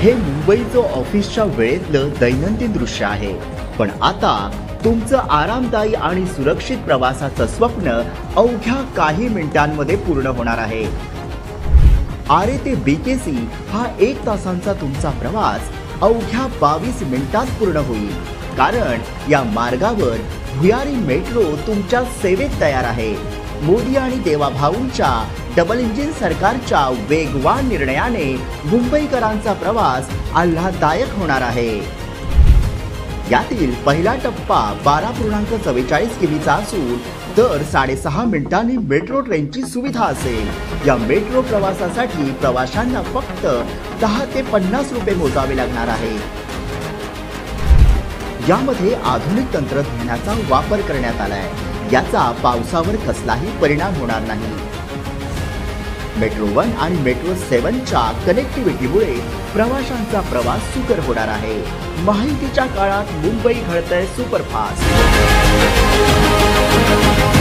हे मुंबईचं ऑफिसच्या वेळेतलं दैनंदिन दृश्य आहे, पण आता तुमचं आरामदायी आणि सुरक्षित प्रवासाचं स्वप्न अवघ्या काही मिनिटांमध्ये पूर्ण होणार आहे। आरे ते BKC हा 1 तासांचा तुमचा प्रवास अवघ्या 22 मिनिटात पूर्ण होईल, कारण या मार्गावर भुयारी मेट्रो तुमच्या सेवेत तयार आहे। मोदी आणि देवाभाऊंच्या डबल इंजिन सरकारच्या वेगवान निर्णयाने मुंबईकरांचा प्रवास आल्हाददायक होणार आहे। यातील पहिला टप्पा 12.44 किमीचा असून दर 6.5 मिनिटांनी मेट्रो ट्रेनची सुविधा असेल। या मेट्रो प्रवासासाठी प्रवाशांना फक्त 10 ते 50 रुपये मोजावे लागणार आहे। यामध्ये आधुनिक तंत्रज्ञानाचा वापर करण्यात आलाय, याचा पावसावर कसलाही परिणाम होणार नाही। मेट्रो 1 आणि मेट्रो 7च्या कनेक्टिव्हिटीमुळे प्रवाशांचा प्रवास सुकर होणार आहे। माहितीच्या काळात मुंबई घडतंय सुपरफास्ट।